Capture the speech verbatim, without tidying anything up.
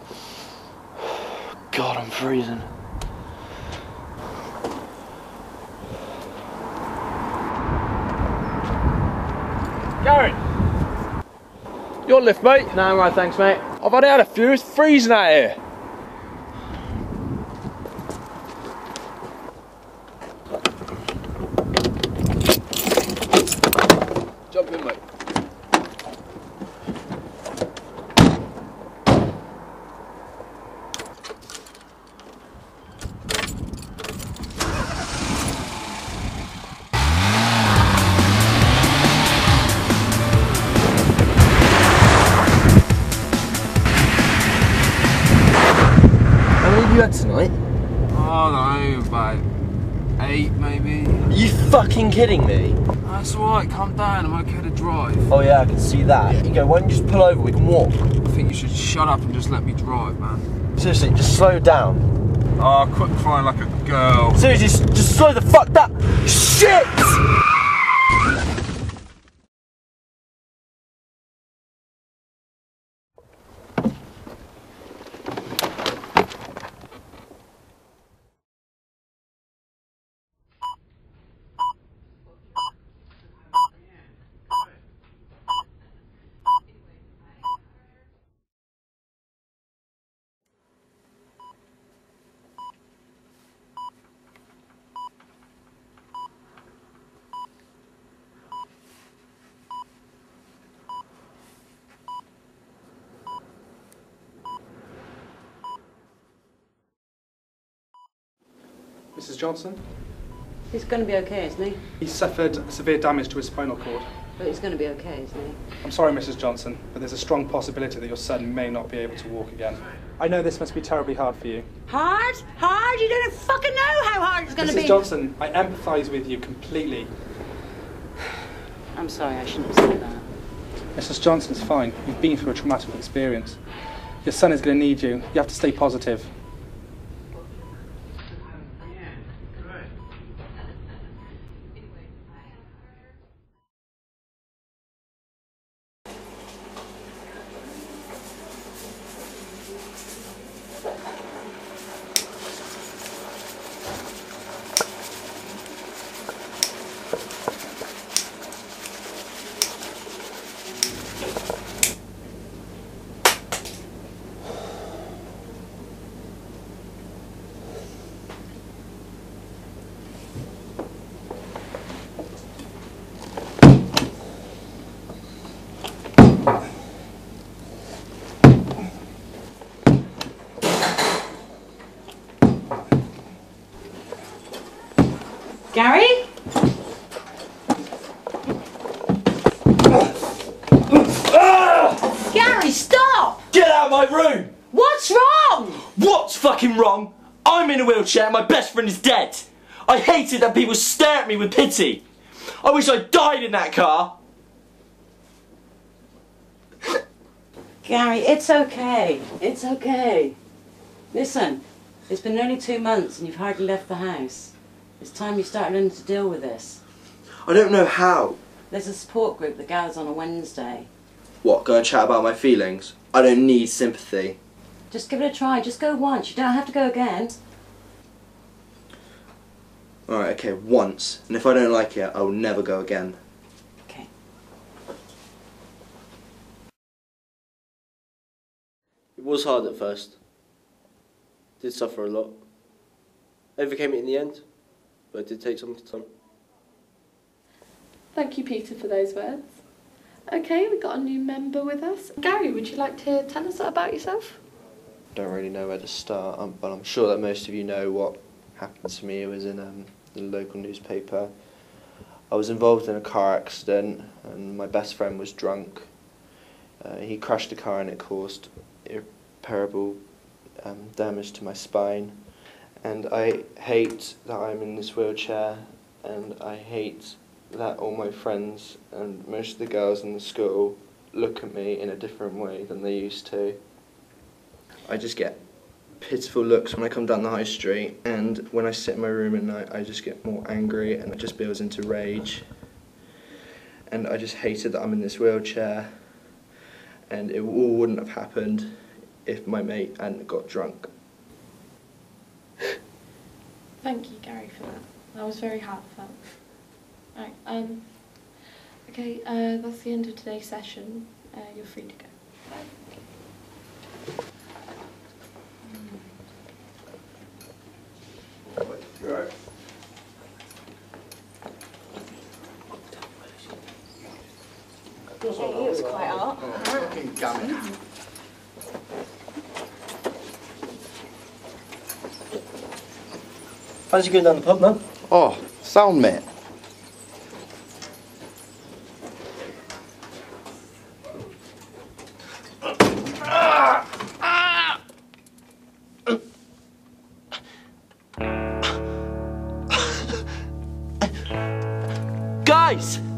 God, I'm freezing. Gary! Your lift, mate? No, I'm right, thanks, mate. I've only had a few, it's freezing out here. Jump in, mate. How many have you had tonight? Oh no, about eight maybe. Are you fucking kidding me? That's alright, calm down, I'm okay to drive. Oh yeah, I can see that. You go, why don't you just pull over, we can walk. I think you should shut up and just let me drive, man. Seriously, just slow down. Oh, quit crying like a girl. Seriously, just, just slow the fuck down. Shit! Missus Johnson? He's going to be okay, isn't he? He's suffered severe damage to his spinal cord. But he's going to be okay, isn't he? I'm sorry, Missus Johnson, but there's a strong possibility that your son may not be able to walk again. I know this must be terribly hard for you. Hard? Hard? You don't fucking know how hard it's going to be. Missus Johnson, I empathise with you completely. I'm sorry, I shouldn't have said that. Missus Johnson's fine. You've been through a traumatic experience. Your son is going to need you. You have to stay positive. Gary? Gary, stop! Get out of my room! What's wrong? What's fucking wrong? I'm in a wheelchair and my best friend is dead. I hated that people stare at me with pity. I wish I died in that car. Gary, it's okay. It's okay. Listen, it's been only two months and you've hardly left the house. It's time you start learning to deal with this. I don't know how. There's a support group that gathers on a Wednesday. What, go and chat about my feelings? I don't need sympathy. Just give it a try. Just go once. You don't have to go again. Alright, okay, once. And if I don't like it, I will never go again. Okay. It was hard at first. Did suffer a lot. Overcame it in the end, but it did take some time. Thank you, Peter, for those words. Okay, we've got a new member with us. Gary, would you like to tell us about yourself? Don't really know where to start, um, but I'm sure that most of you know what happened to me. It was in um, the local newspaper. I was involved in a car accident, and my best friend was drunk. Uh, he crashed the car and it caused irreparable um, damage to my spine. And I hate that I'm in this wheelchair, and I hate that all my friends and most of the girls in the school look at me in a different way than they used to. I just get pitiful looks when I come down the high street, and when I sit in my room at night I just get more angry and it just builds into rage. And I just hated that I'm in this wheelchair, and it all wouldn't have happened if my mate hadn't got drunk. Thank you, Gary, for that. That was very heartfelt. Right, um, okay, uh, that's the end of today's session. Uh, you're free to go. Right. Yeah, it was quite hot. Fucking gammon. How's you going down the pub, man? Oh, sound, mate. Guys!